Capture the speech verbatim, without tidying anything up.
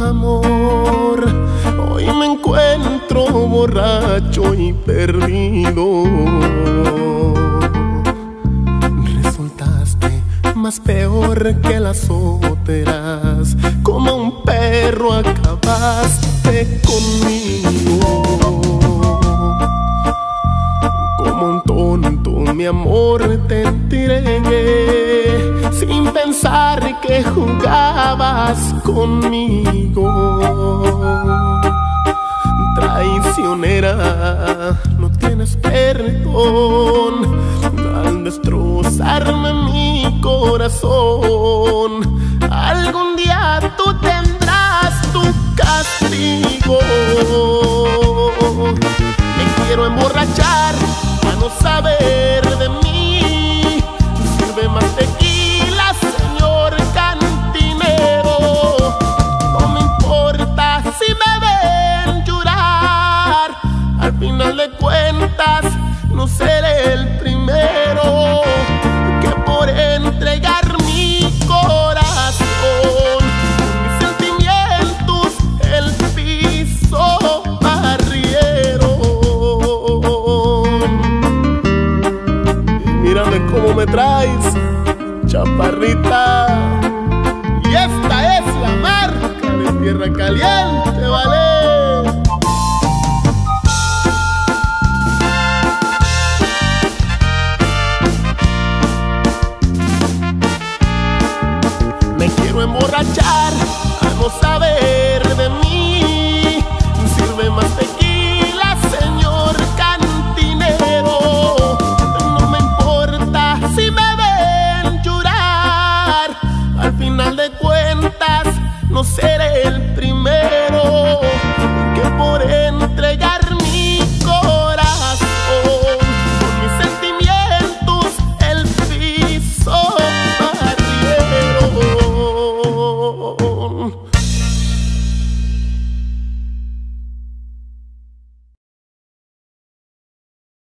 amor. Hoy me encuentro borracho y perdido. Resultaste más peor que las otras. Como un perro acabaste conmigo. Como un tonto, mi amor, te entregué sin pensar que jugabas conmigo. Traicionera, no tienes perdón al destrozarme mi corazón. Algún día tú tendrás tu castigo. Me quiero emborrachar para no saber de mí. Sirve más tequila, señor cantinero. No me importa si me ven llorar. Al final de cuentas no seré el primero que por entregar mi corazón, mis sentimientos, el piso barrieron. Mírame cómo me traes, chaparrita. Y esta es la marca de Tierra Caliente, ¿vale? Me quiero emborrachar a no saber de mí. Sirve más tequila, señor cantinero. No me importa si me ven llorar. Al final de cuentas no seré el primero